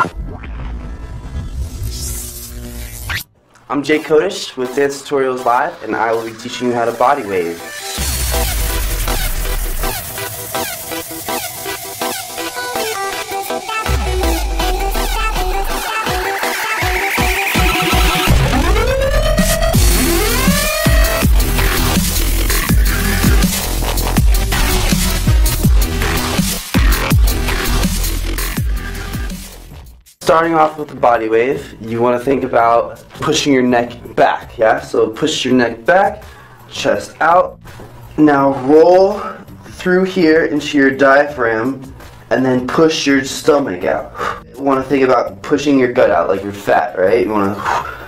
I'm Kodish with DanceVidsLIVE, and I will be teaching you how to body wave. Starting off with the body wave, you want to think about pushing your neck back, yeah? So push your neck back, chest out. Now roll through here into your diaphragm and then push your stomach out. You want to think about pushing your gut out like you're fat, right? You want to